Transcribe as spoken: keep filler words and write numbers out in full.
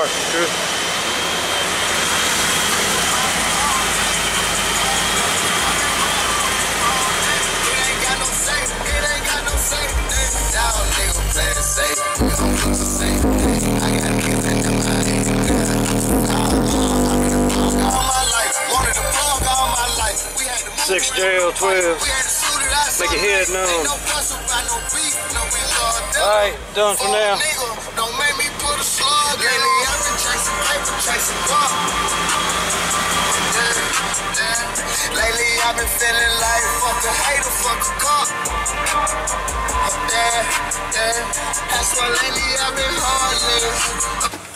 That's true. Six jail, twelve. Make your head known. Alright, done for now. Don't make me put a slug in it. I've been chasing paper, chasing guap. Lately I've been feeling like fuck a hater, fuck a cop. Yeah, yeah. That's why lately I've been heartless.